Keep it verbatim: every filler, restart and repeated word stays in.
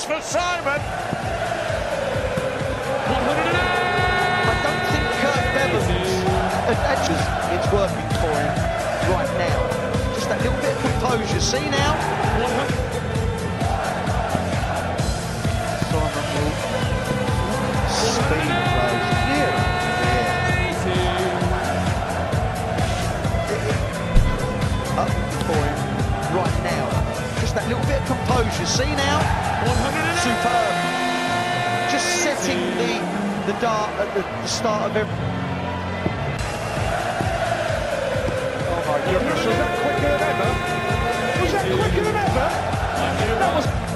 for Simon. I don't think Kurt Bevan's adventures it's working for him right now. Just that little bit of composure. See now? Simon will speed those. Yeah. Yeah. Up for him right now. Just that little bit of composure. See now? Superb. Just setting the the dart at the, the start of every. Oh my goodness, was that quicker than ever? Was that quicker than ever? That was.